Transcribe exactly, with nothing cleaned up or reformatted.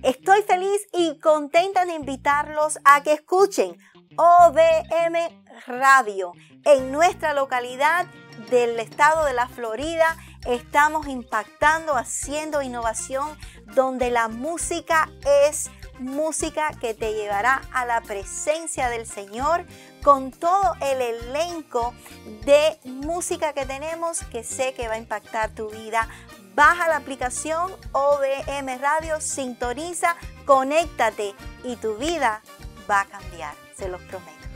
Estoy feliz y contenta de invitarlos a que escuchen O B M Radio. En nuestra localidad del estado de la Florida estamos impactando, haciendo innovación donde la música es música que te llevará a la presencia del Señor con todo el elenco de música que tenemos que sé que va a impactar tu vida. Baja la aplicación O B M Radio, sintoniza, conéctate y tu vida va a cambiar, se los prometo.